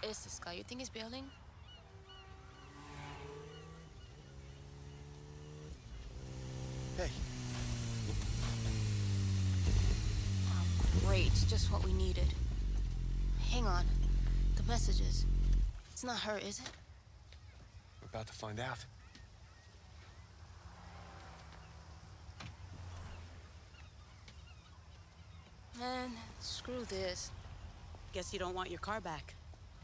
is this guy? You think he's bailing? Hey. Oh, great. Just what we needed. Hang on. The messages. It's not her, is it? We're about to find out. Man, screw this. Guess you don't want your car back.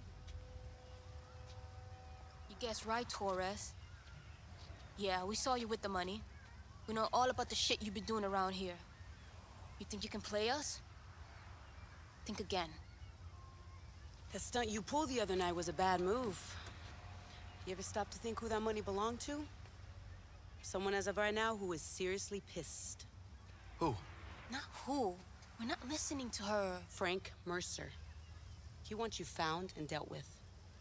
You guessed right, Torres. Yeah, we saw you with the money. We know all about the shit you've been doing around here. You think you can play us? Think again. The stunt you pulled the other night was a bad move. You ever stop to think who that money belonged to? Someone as of right now who is seriously pissed. Who? Not who. We're not listening to her. Frank Mercer. He wants you found and dealt with.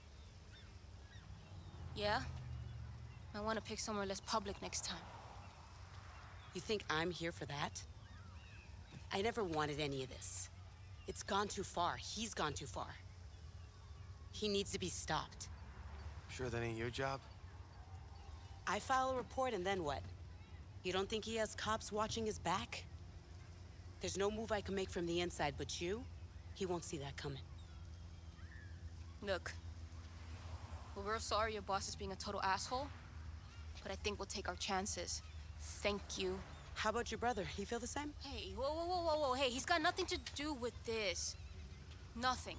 Yeah? I want to pick somewhere less public next time. You think I'm here for that? I never wanted any of this. It's gone too far. He's gone too far. He needs to be stopped. Sure that ain't your job? I file a report and then what? You don't think he has cops watching his back? There's no move I can make from the inside, but he won't see that coming. Look, we're real sorry your boss is being a total asshole, but I think we'll take our chances. Thank you. How about your brother? He feel the same? Hey, whoa, whoa, whoa, whoa, whoa. Hey, he's got nothing to do with this. Nothing.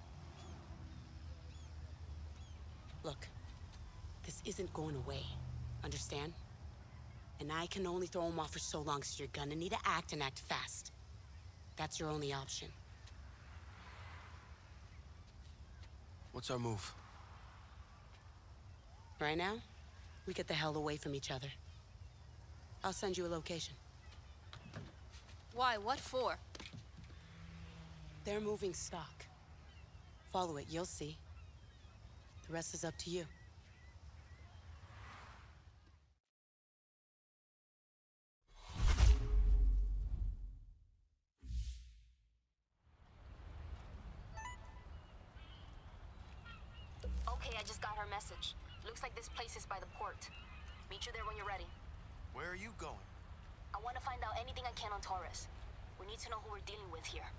Look, this isn't going away. Understand? And I can only throw him off for so long, so you're gonna need to act and act fast. That's your only option. What's our move? Right now, we get the hell away from each other. I'll send you a location. Why? What for? They're moving stock. Follow it, you'll see. The rest is up to you. Okay, I just got her message. Looks like this place is by the port. Meet you there when you're ready. Where are you going? I want to find out anything I can on Torres. We need to know who we're dealing with here.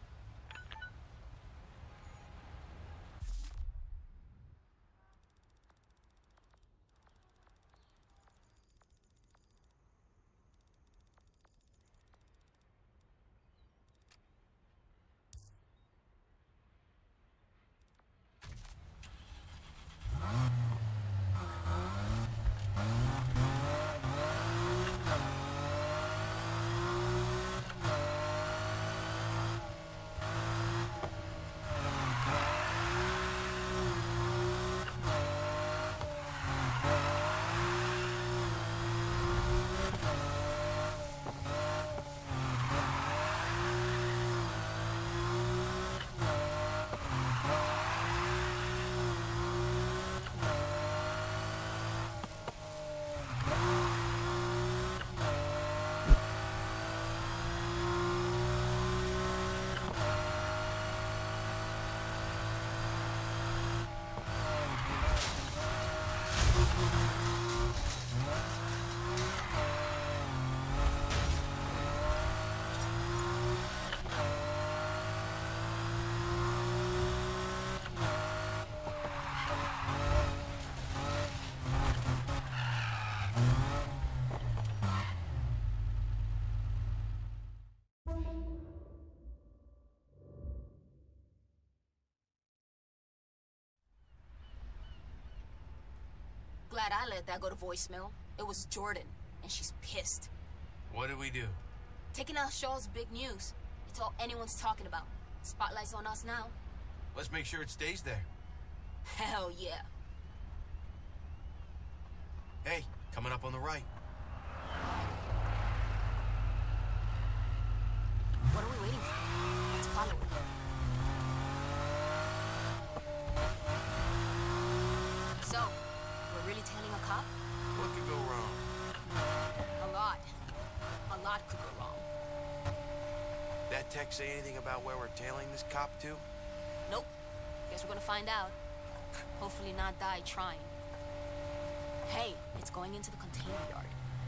Glad I let that go to voicemail. It was Jordan, and she's pissed. What did we do? Taking out Shaw's big news. It's all anyone's talking about. Spotlight's on us now. Let's make sure it stays there. Hell yeah. Hey, coming up on the right. What are we waiting for? Let's follow it. So, we're really tailing a cop? What could go wrong? A lot. A lot could go wrong. That text say anything about where we're tailing this cop to? Nope. Guess we're gonna find out. Hopefully not die trying. Hey, it's going into the container yard.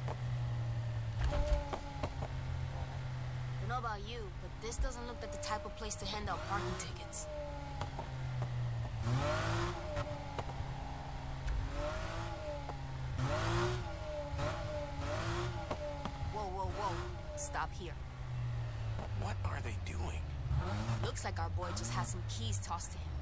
Don't know about you, but this doesn't look like the type of place to hand out parking tickets. Whoa, whoa, whoa. Stop here. What are they doing? Looks like our boy just had some keys tossed to him.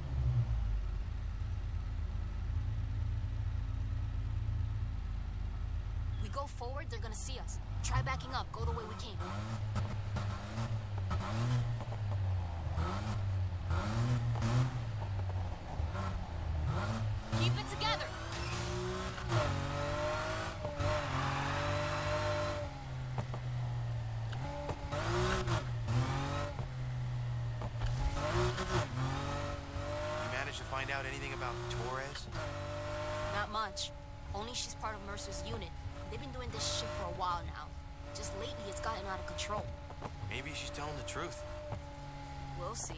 We go forward, they're gonna see us. Try backing up, go the way we came. Keep it together! You managed to find out anything about Torres? Not much. Only she's part of Mercer's unit. They've been doing this shit for a while now. Just lately, it's gotten out of control. Maybe she's telling the truth. We'll see.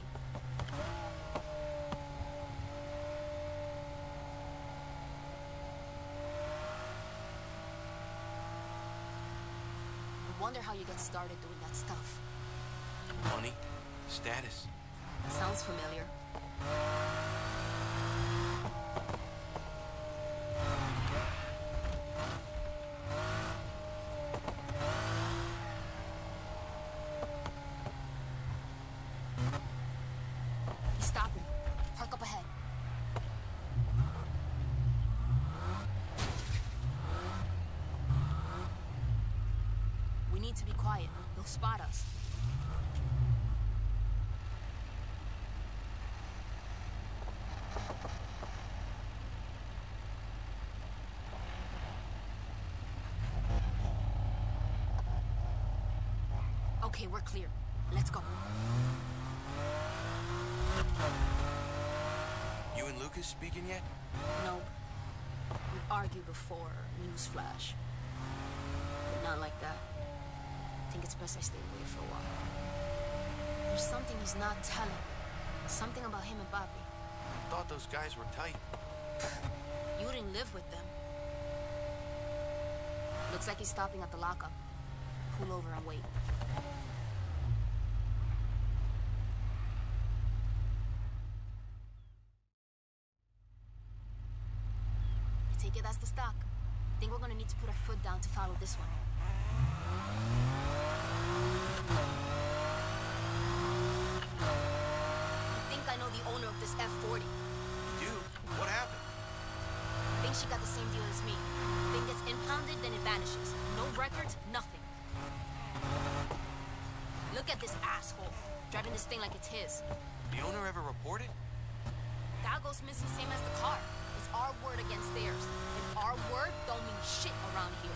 I wonder how you got started doing that stuff. Money? Status? Sounds familiar. He's stopping. Park up ahead. We need to be quiet. They'll spot us. Okay, we're clear. Let's go. You and Lucas speaking yet? Nope. We've argued before, newsflash. But not like that. I think it's best I stay away for a while. There's something he's not telling. Something about him and Bobby. Thought those guys were tight. You didn't live with them. Looks like he's stopping at the lockup. Pull over and wait. I take it that's the stock. Think we're gonna need to put our foot down to follow this one. I think I know the owner of this F-40. Dude, what happened? I think she got the same deal as me. Thing gets impounded, then it vanishes. No records, nothing. Look at this asshole, driving this thing like it's his. The owner ever reported? That goes missing same as the car. It's our word against theirs. And our word don't mean shit around here.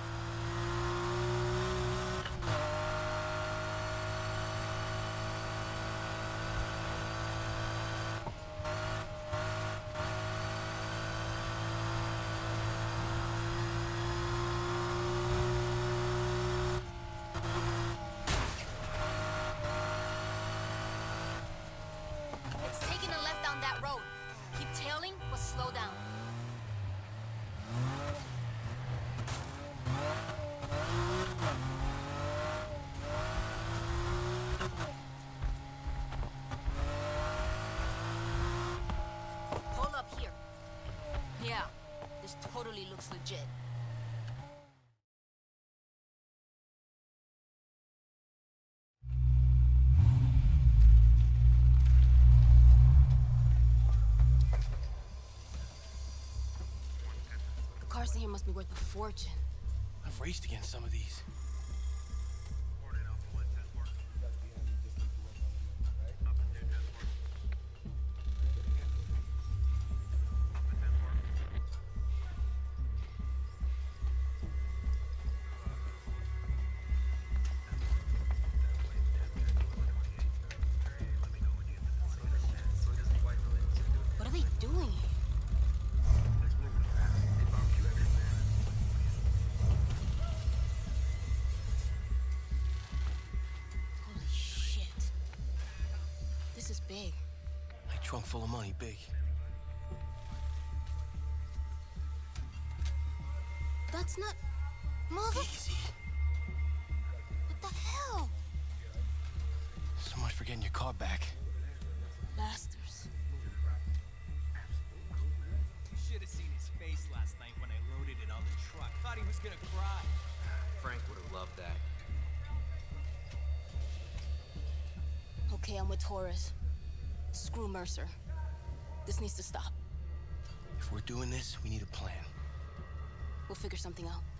It's taking a left down that road. Keep tailing, but slow down. Pull up here. Yeah, this totally looks legit. The cars in here must be worth a fortune. I've raced against some of these. What are they doing here? Holy shit. This is big. My trunk full of money, big. That's not... Move it! Easy. What the hell? So much for getting your car back. Bastards. You should have seen his face last night when I loaded it on the truck. Thought he was gonna cry. Frank would have loved that. Okay, I'm with Torres. Screw Mercer. This needs to stop. If we're doing this, we need a plan. We'll figure something out.